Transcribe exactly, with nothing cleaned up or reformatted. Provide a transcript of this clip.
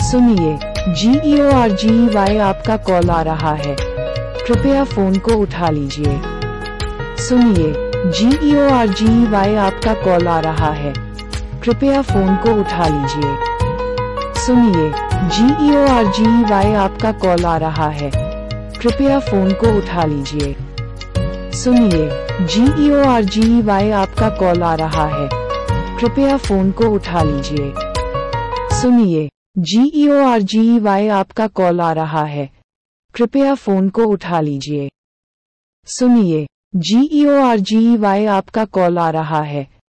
सुनिए, G E O R G E Y आपका call आ रहा है, कृपया फोन को उठा लीजिए। सुनिए, G E O R G E Y आपका कॉल आ रहा है, कृपया फोन को उठा लीजिए। सुनिए, G E O R G E Y आपका कॉल आ रहा है, कृपया फोन को उठा लीजिए। सुनिए, G E O R G E Y आपका कॉल आ रहा है, कृपया फोन को उठा लीजिए। सुनिए, G E O R G E Y आपका कॉल आ रहा है, कृपया फोन को उठा लीजिए। सुनिए, G E O R G E Y आपका कॉल आ रहा है,